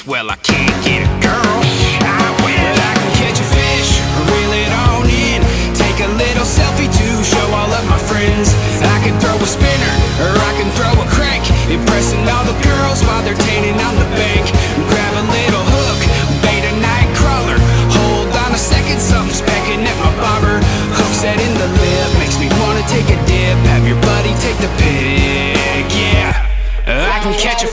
guess, well, I can't get a girl. But I can catch a fish, reel it on in, take a little selfie to show all of my friends.